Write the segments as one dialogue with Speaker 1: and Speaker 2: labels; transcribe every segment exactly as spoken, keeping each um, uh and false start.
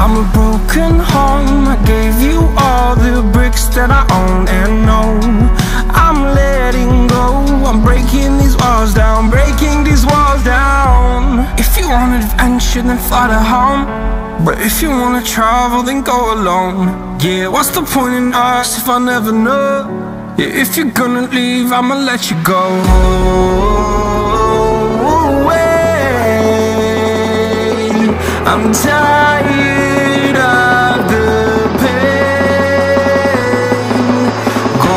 Speaker 1: I'm a broken home. I gave you all the bricks that I own and know. I'm letting go, I'm breaking these walls down, breaking these walls down. If you want adventure, then fly to home. But if you wanna travel, then go alone. Yeah, what's the point in us if I never know? Yeah, if you're gonna leave, I'ma let you go. I'm tired of the pain. Go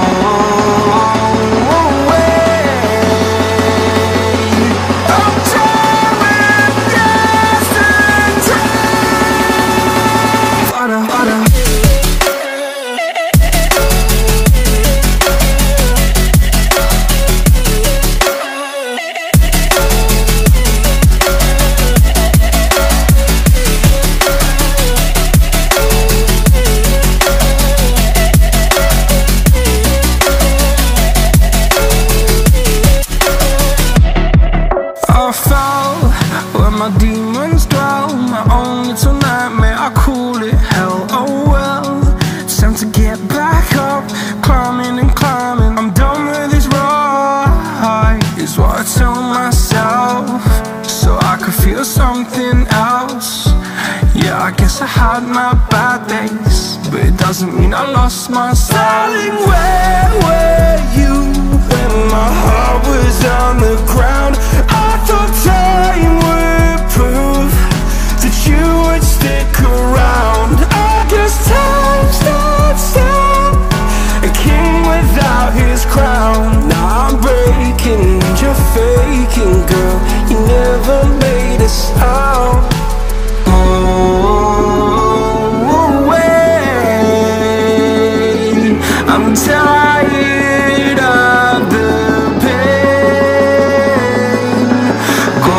Speaker 1: away. I'm tired of yesterday. Harder, harder. My demons dwell, my own little nightmare, I call it hell. Oh well, it's time to get back up, climbing and climbing. I'm done with this ride, is what I tell myself, so I could feel something else. Yeah, I guess I had my bad days, but it doesn't mean I lost my soul. Darling, where were you when my heart was on the ground? I thought time would prove that you would stick around. I guess time stood still, a king without his crown. Now I'm breaking and you're faking, girl. You never made a sound. Oh, wait, I'm tired of the pain. Go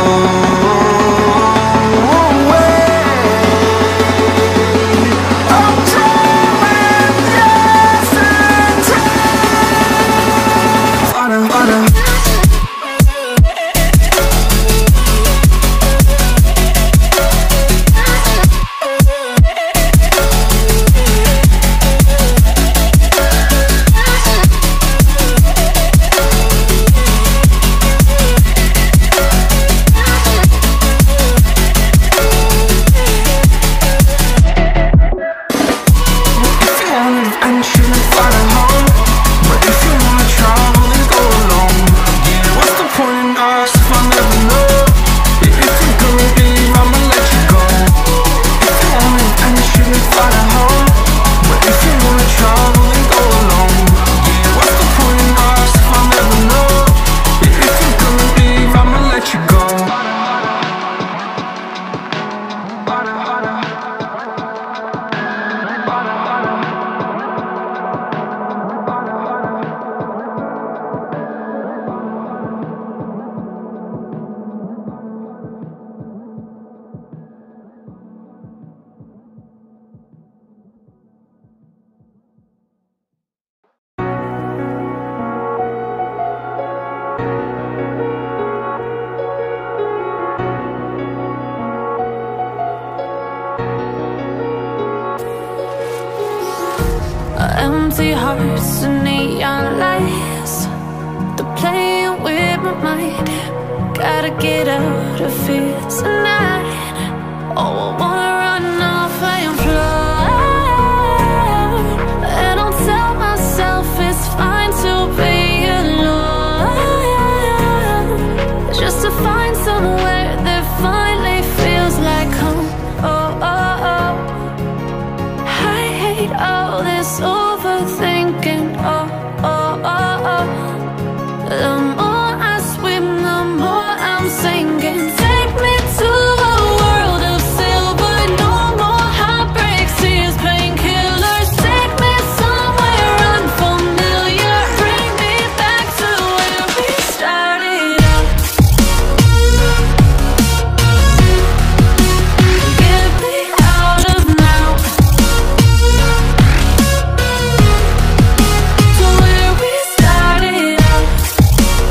Speaker 1: empty hearts and neon lights, they're playing with my mind. Gotta get out of here tonight. Oh, I wanna run off and fly, and I'll tell myself it's fine to be alone, just to find somewhere that finally feels like home. Oh, oh, oh. I hate all this overthinking. Oh, oh, oh, oh. The more I swim, the more I'm sinking. Take me to a world of silver. No more heartbreaks, tears, painkillers. Take me somewhere unfamiliar. Bring me back to where we started out. Get me out of now, to where we started out.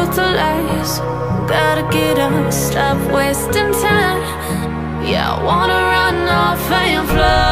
Speaker 2: brutalized. Gotta get up, stop wasting time. Yeah, I wanna run off and fly.